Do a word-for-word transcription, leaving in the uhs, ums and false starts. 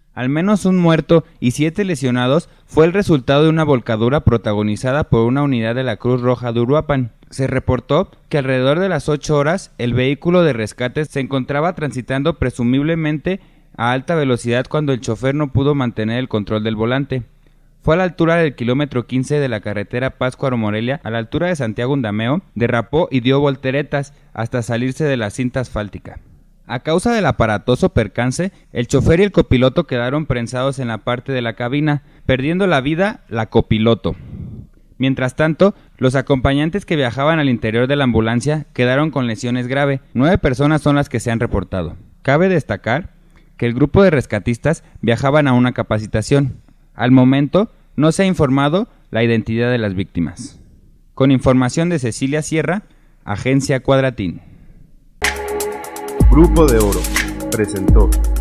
Al menos un muerto y siete lesionados fue el resultado de una volcadura protagonizada por una unidad de la Cruz Roja de Uruapan. Se reportó que alrededor de las ocho horas el vehículo de rescate se encontraba transitando presumiblemente a alta velocidad cuando el chofer no pudo mantener el control del volante. Fue a la altura del kilómetro quince de la carretera Pátzcuaro-Morelia, a la altura de Santiago Undameo, derrapó y dio volteretas hasta salirse de la cinta asfáltica. A causa del aparatoso percance, el chofer y el copiloto quedaron prensados en la parte de la cabina, perdiendo la vida la copiloto. Mientras tanto, los acompañantes que viajaban al interior de la ambulancia quedaron con lesiones graves. Nueve personas son las que se han reportado. Cabe destacar que el grupo de rescatistas viajaban a una capacitación. Al momento, no se ha informado la identidad de las víctimas. Con información de Cecilia Sierra, Agencia Cuadratín. Grupo de Oro presentó